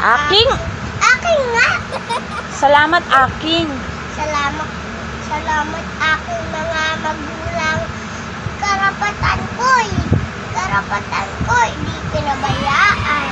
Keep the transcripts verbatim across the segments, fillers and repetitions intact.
Aking? Aking nga. Salamat aking. Salamat. Salamat aking mga magulang. Karapatan ko'y, karapatan ko'y di pinabayaan.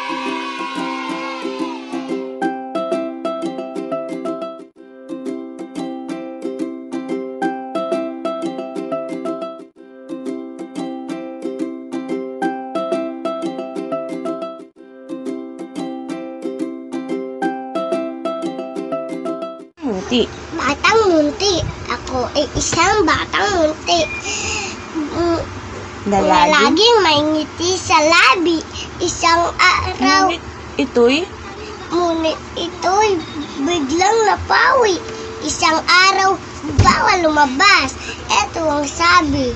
Munti. Batang Munti. Ako ay isang batang munti. Mm, Na na lagi? laging may ngiti sa labi. Isang araw, Ngunit ito'y ngunit ito'y biglang napawi. Isang araw, bawal lumabas. Ito ang sabi.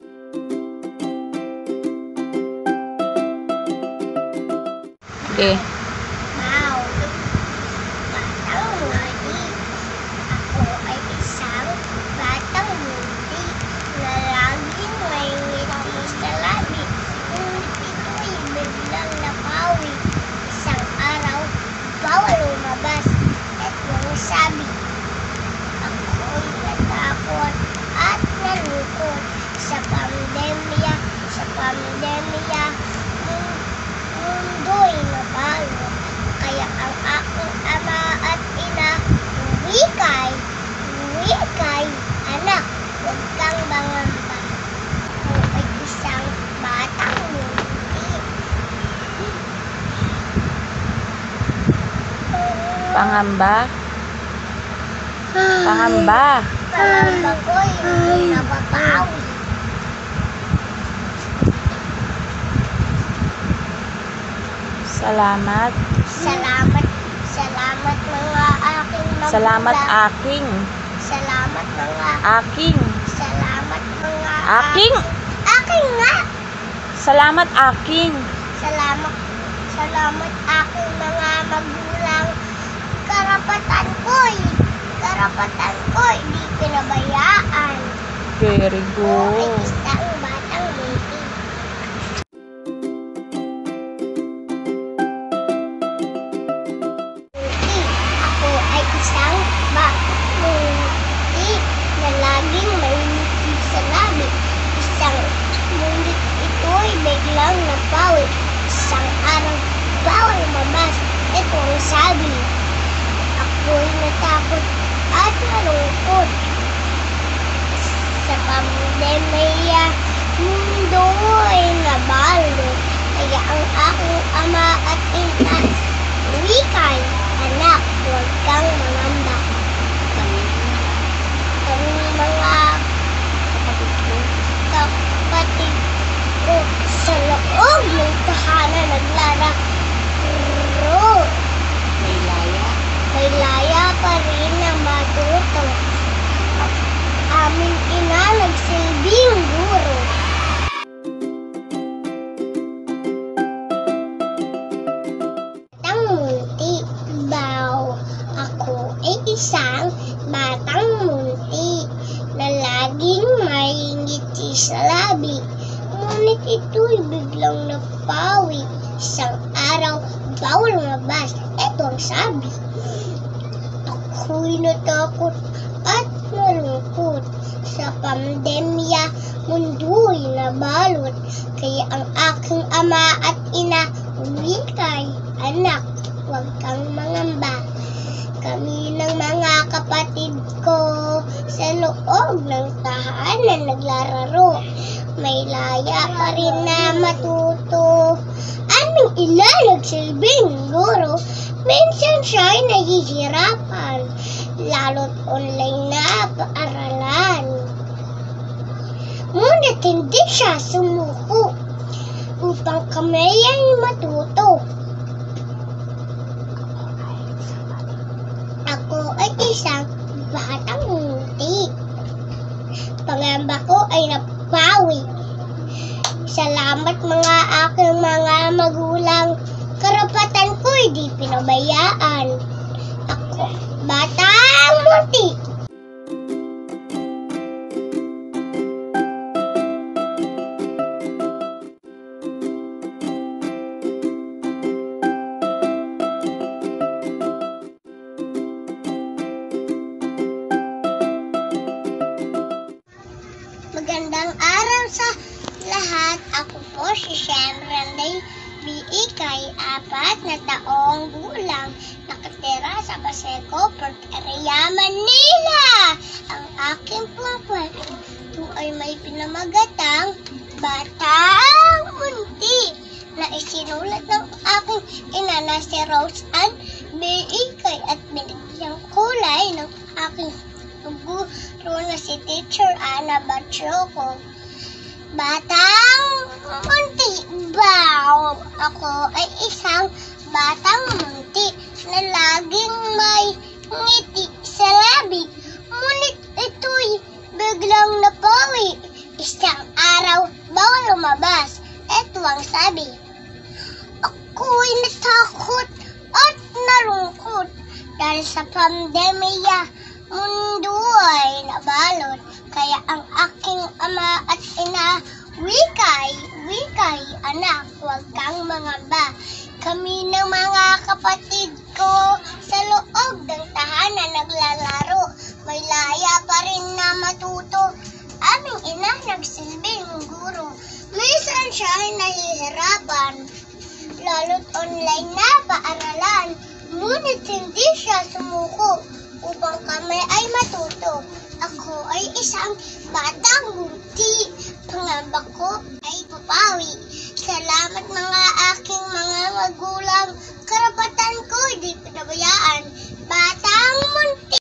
eh. Wow! Batang munti. Ako ay isang batang munti na laging may ngiti sa labi. Ngunit ito'y biglang napawi. Isang araw, bawal lumabas. Ito ang sabi. Ako'y natakot at nalungkot sa pandemya, sa pandemya. Mundo'y nabalo, kaya ang aking ama at ina, wikay, wikay, anak, huwag kang mangamba. Ako ay isang batang munti. Pangamba? Pangamba. Pangamba ko'y hindi napapawi. Salamat. Salamat, salamat mga aking magulang. Salamat aking. Salamat mga Aking. Salamat mga Aking. Aking nga. Salamat aking. Salamat. Salamat aking mga magulang. Karapatan ko'y, karapatan ko'y di pinabayaan. Very Ako ay good. isang batang munti. Munti. Ako ay isang batang munti na laging may ngiti sa labi. Isang ngunit ito'y biglang napawi. Isang araw, bawal lumabas. Ito ang sabi. Ako'y natakot at nalungkot sa pandemya. Mundo'y nabalo, kaya ang aking ama at ina, wikay, anak, huwag kang mangamba. Kami, kami mga kapatid ko, kapatid ko sa loob ng tahanan naglalaro. May laya? May laya pa rin na matuto. Aming ina nagsilbing guro. Batang munti, baw. Ako ay isang batang munti na laging may ngiti sa labi. Ngunit ito'y biglang napawi. Isang araw, bawal lumabas. Ito ang sabi. Ako'y natakot at nalungkot sa pandemya. Mundo'y nabalot, kaya ang aking ama at ina, wikay, anak, huwag kang mangamba. Kami ng mga kapatid ko sa loob ng tahanan naglalaro. May laya pa rin na matuto. Aming ina nagsilbing guro. Minsan siya'y nahihirapan, lalo't online na paaralan. Ngunit hindi siya sumuko upang kami ay matuto. Ako ay isang batang munti. Pangamba ko ay napawi. Salamat mga aking mga magulang. Karapatan ko'y di pinabayaan. Ako, batang munti. si XHIENVRENN B. ICAY, apat na taong gulang, nakatira sa Paseo, Port Area, Manila. Ang aking pangkwento, ito ay may pinamagatang Batang Munti na isinulat ng aking ina na si Rose Ann B. ICAY at binigyang kulay ng aking guro na si Teacher Ana Bachoco. Batang Munti, bow! Ako ay isang batang munti na laging may ngiti sa labi. Ngunit ito'y biglang napawi. Isang araw, bawal lumabas. Ito ang sabi. Ako'y natakot at nalungkot dahil sa pandemya, mundo ay nabalot. Kaya ang aking ama at ina, wikay, wikay, anak, huwag kang mangamba. Kami ng mga kapatid ko sa loob ng tahanan naglalaro. May laya pa rin na matuto. Aming ina nagsilbing guro. Minsan siya ay nahihirapan, lalo't online na paaralan. Ngunit hindi siya sumuko upang kami ay matuto. Ako ay isang batang munti. Pangamba ko ay papawi. Salamat mga aking mga magulang. Karapatan ko di pinabayaan. Batang munti.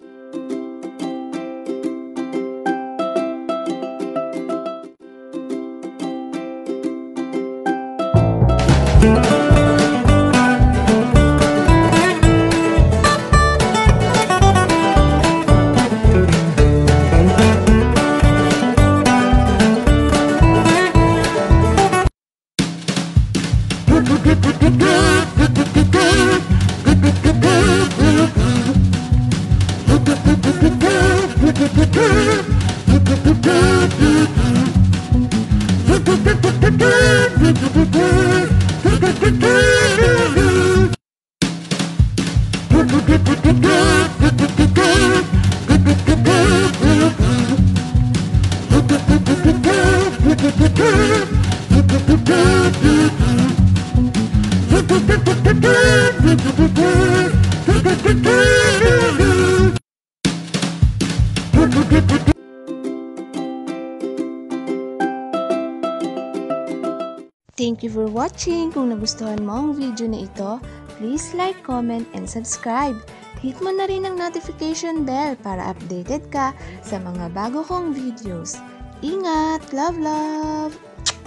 Thank you for watching. Kung nagustuhan mo ang video na ito, please like, comment, and subscribe. Hit mo na rin ang notification bell para updated ka sa mga bago kong videos. Ingat! Love, love!